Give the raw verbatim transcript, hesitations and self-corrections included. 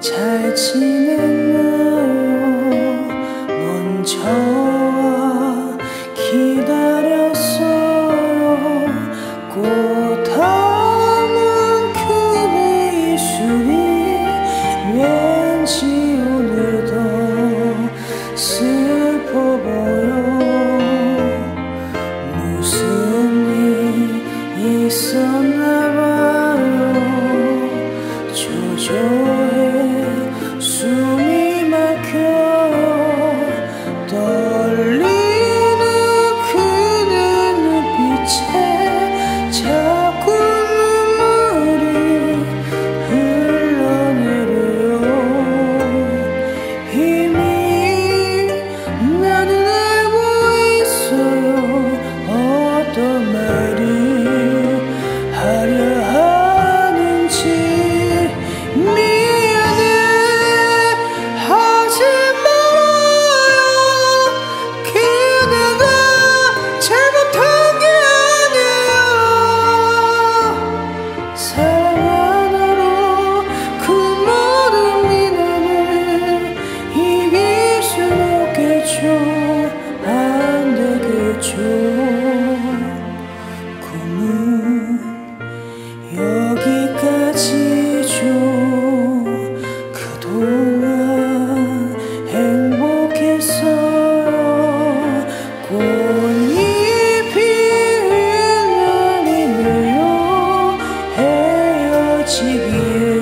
잘 지냈나요? 먼저 기다렸어요. 꽃 담은 그대 입술이 왠지 오늘도 슬퍼 보여. 무슨 일 있었나봐요. 초조해 숨이 막혀요. 떨리는 그대 눈빛에 자꾸 눈물이 흘러내려요. 이미 나는 알고 있어요. 어떤 말을 하려 하는지. 미안해 하지 말아요. 그대가 잘못한 게 아니에요. 사랑 하나로 그 모든 미련을 이길 순 없겠죠. 안 되겠죠. 꿈은 여기까지죠. 그동안 행복했어요. 꽃잎이 흩날리네요. 헤어지기에